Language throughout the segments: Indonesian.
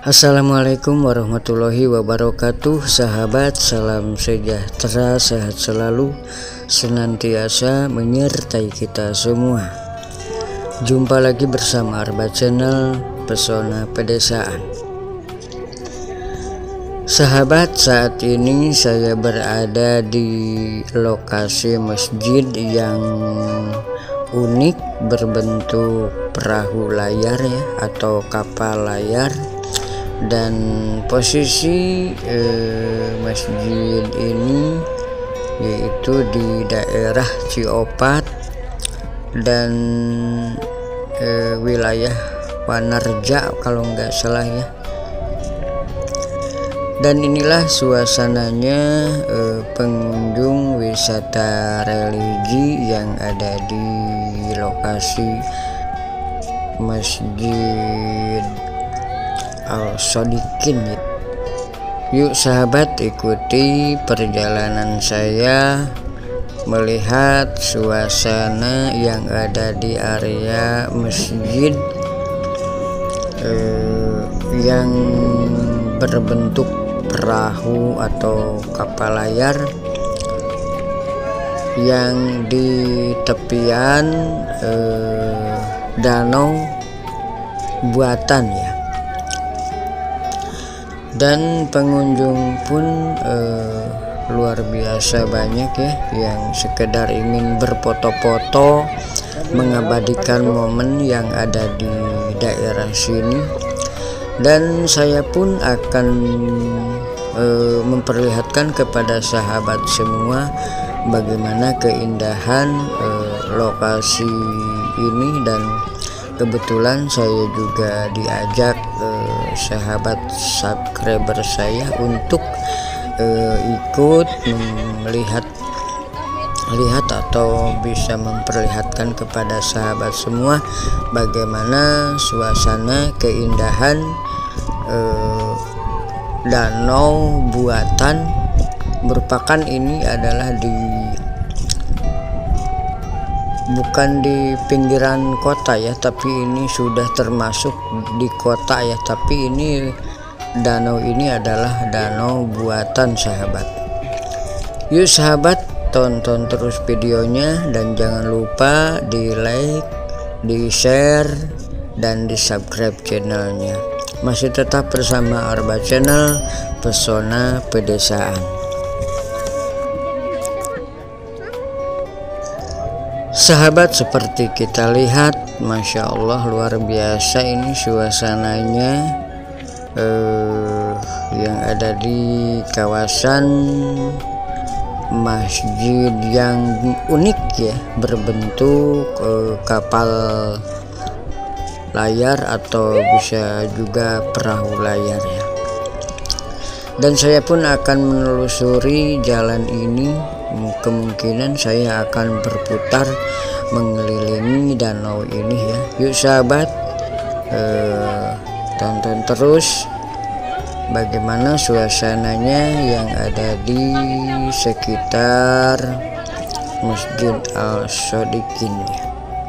Assalamualaikum warahmatullahi wabarakatuh. Sahabat, salam sejahtera, sehat selalu, senantiasa menyertai kita semua. Jumpa lagi bersama Arba Channel, Pesona Pedesaan. Sahabat, saat ini saya berada di lokasi masjid yang unik, berbentuk perahu layar ya, atau kapal layar. Dan posisi masjid ini yaitu di daerah Ciopat dan wilayah Wanarja kalau nggak salah ya. Dan inilah suasananya pengunjung wisata religi yang ada di lokasi Masjid Al-Sodikin. Yuk sahabat, ikuti perjalanan saya melihat suasana yang ada di area masjid yang berbentuk perahu atau kapal layar yang di tepian danau buatan ya. Dan pengunjung pun luar biasa banyak ya, yang sekedar ingin berfoto-foto mengabadikan momen yang ada di daerah sini. Dan saya pun akan memperlihatkan kepada sahabat semua bagaimana keindahan lokasi ini. Dan kebetulan saya juga diajak sahabat subscriber saya untuk ikut melihat atau bisa memperlihatkan kepada sahabat semua bagaimana suasana keindahan danau buatan. Merupakan ini adalah bukan di pinggiran kota ya, tapi ini sudah termasuk di kota ya, tapi ini danau ini adalah danau buatan sahabat. Yuk sahabat, tonton terus videonya dan jangan lupa di like, di share, dan di subscribe channelnya. Masih tetap bersama Arba Channel, Pesona Pedesaan. Sahabat, seperti kita lihat, Masya Allah luar biasa ini suasananya yang ada di kawasan masjid yang unik ya, berbentuk kapal layar atau bisa juga perahu layar ya. Dan saya pun akan menelusuri jalan ini. Kemungkinan saya akan berputar mengelilingi danau ini ya. Yuk sahabat, tonton terus bagaimana suasananya yang ada di sekitar Masjid Al-Sodikin ya.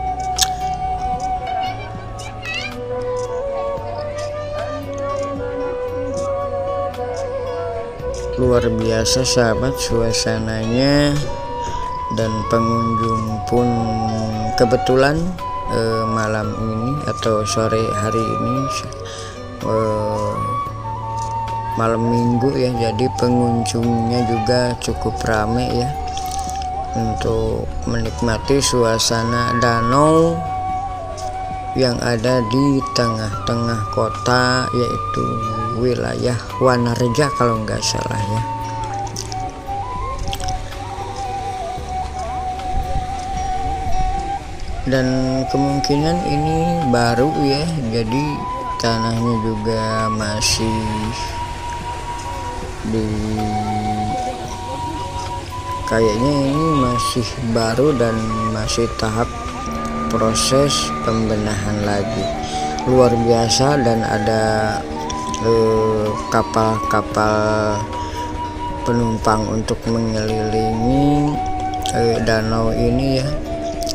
Luar biasa sahabat suasananya, dan pengunjung pun kebetulan malam ini atau sore hari ini malam minggu ya, jadi pengunjungnya juga cukup ramai ya untuk menikmati suasana danau yang ada di tengah-tengah kota, yaitu wilayah Wanarja kalau nggak salah ya. Dan kemungkinan ini baru ya, jadi tanahnya juga masih kayaknya ini masih baru dan masih tahap proses pembenahan lagi. Luar biasa, dan ada kapal-kapal penumpang untuk mengelilingi danau ini ya.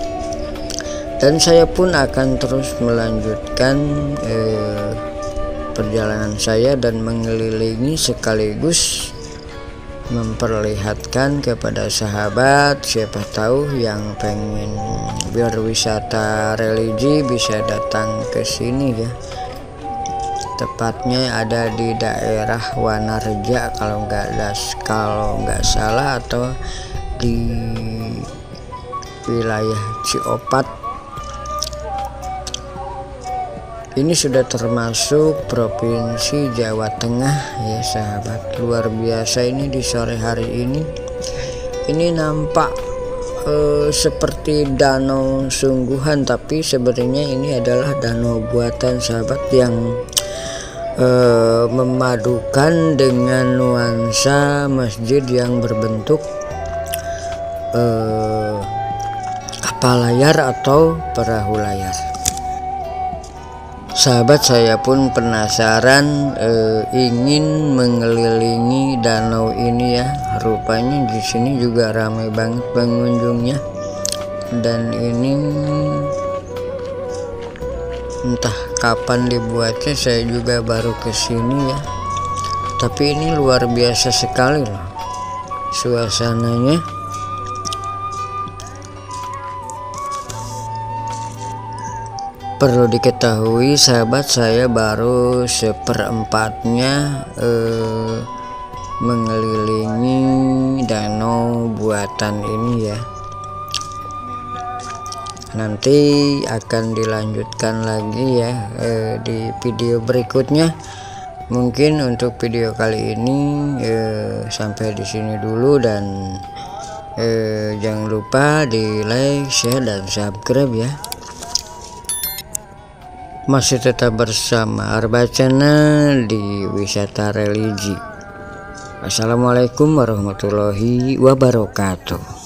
Dan saya pun akan terus melanjutkan perjalanan saya dan mengelilingi sekaligus memperlihatkan kepada sahabat, siapa tahu yang pengen berwisata religi bisa datang ke sini ya. Tepatnya ada di daerah Wanarja kalau nggak salah, atau di wilayah Ciopat. Ini sudah termasuk provinsi Jawa Tengah ya sahabat. Luar biasa ini di sore hari ini. Ini nampak seperti danau sungguhan, tapi sebenarnya ini adalah danau buatan sahabat yang memadukan dengan nuansa masjid yang berbentuk kapal layar atau perahu layar. Sahabat, saya pun penasaran, ingin mengelilingi danau ini ya. Rupanya di sini juga ramai banget pengunjungnya. Dan ini entah kapan dibuatnya, saya juga baru ke sini ya. Tapi ini luar biasa sekali loh suasananya. Perlu diketahui sahabat, saya baru seperempatnya mengelilingi danau buatan ini ya. Nanti akan dilanjutkan lagi ya di video berikutnya. Mungkin untuk video kali ini sampai di sini dulu, dan jangan lupa di like, share, dan subscribe ya. Masih tetap bersama Arba Channel di wisata religi. Assalamualaikum warahmatullahi wabarakatuh.